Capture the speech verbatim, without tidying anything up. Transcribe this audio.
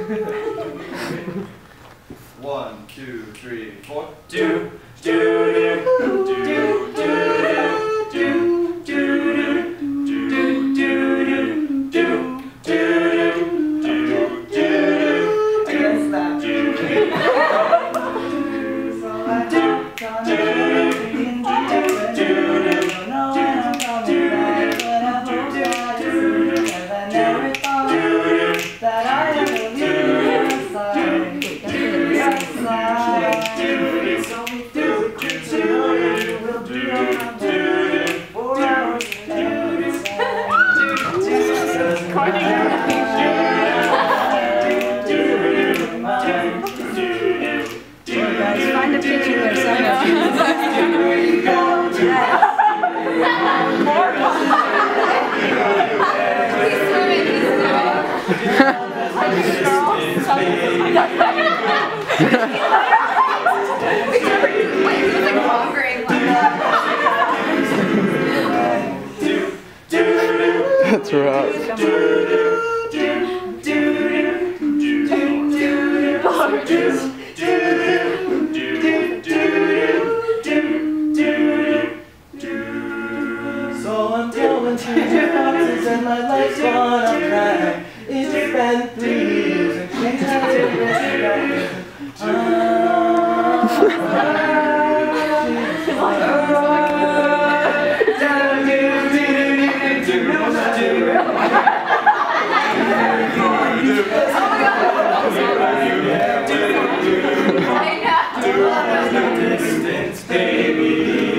One, two, three, four. Do, do, do, do, do, do, do, do, do, do, do, do, do, I guess that. Find a picture where someone That's rough. So I'm going to your boxes and my life's gone on track. It's been three years and she's had to rest distance, baby.